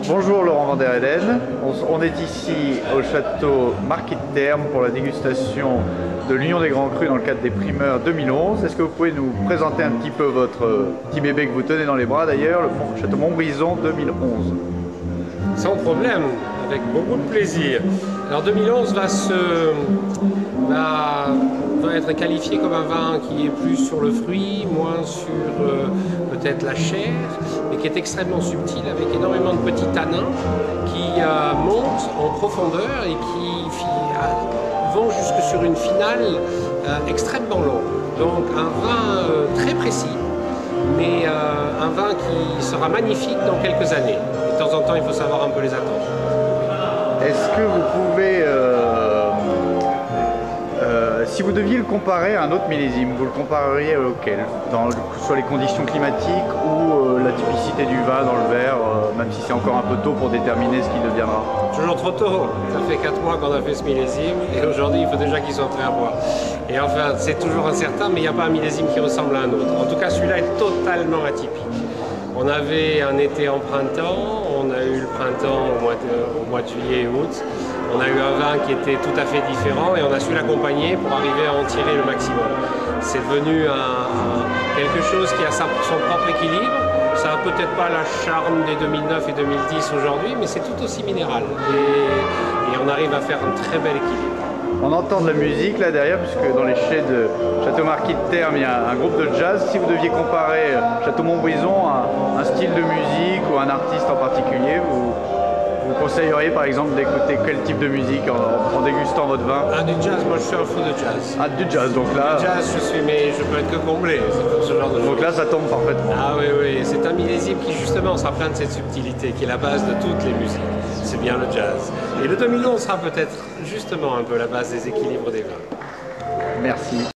Bonjour Laurent Van der Heyden, on est ici au château Marquis de Termes pour la dégustation de l'Union des Grands Crus dans le cadre des primeurs 2011. Est-ce que vous pouvez nous présenter un petit peu votre petit bébé que vous tenez dans les bras d'ailleurs, le château Montbrison 2011? Sans problème, avec beaucoup de plaisir. Alors 2011 va être qualifié comme un vin qui est plus sur le fruit, moins sur peut-être la chair, mais qui est extrêmement subtil avec énormément de petits tanins qui montent en profondeur et qui vont jusque sur une finale extrêmement longue. Donc un vin très précis, mais un vin qui sera magnifique dans quelques années. Et de temps en temps, il faut savoir un peu les attendre. Est-ce que vous pouvez, si vous deviez le comparer à un autre millésime, vous le compareriez auquel? Sur les conditions climatiques ou la typicité du vin dans le verre, même si c'est encore un peu tôt pour déterminer ce qu'il deviendra? Toujours trop tôt. Ça fait 4 mois qu'on a fait ce millésime et aujourd'hui il faut déjà qu'il soit prêt à boire. Et enfin, c'est toujours incertain, mais il n'y a pas un millésime qui ressemble à un autre. En tout cas, celui-là est totalement atypique. On avait un été en printemps, on a eu le printemps au mois de juillet et août. On a eu un vin qui était tout à fait différent et on a su l'accompagner pour arriver à en tirer le maximum. C'est devenu quelque chose qui a son propre équilibre. Ça n'a peut-être pas la charme des 2009 et 2010 aujourd'hui, mais c'est tout aussi minéral. Et on arrive à faire un très bel équilibre. On entend de la musique là derrière, puisque dans les chais de Château Marquis de Termes, il y a un groupe de jazz. Si vous deviez comparer Château Montbrison à un style de musique ou un artiste en particulier, vous conseilleriez par exemple d'écouter quel type de musique en dégustant votre vin? Ah, du jazz, moi je suis un fou de jazz. Ah, du jazz, donc là... Du jazz, mais je peux être que comblé, ce genre de donc là, ça tombe parfaitement. Ah oui, oui, c'est un millésime qui justement sera plein de cette subtilité, qui est la base de toutes les musiques. C'est bien le jazz. Et le 2011 sera peut-être justement un peu la base des équilibres des vins. Merci.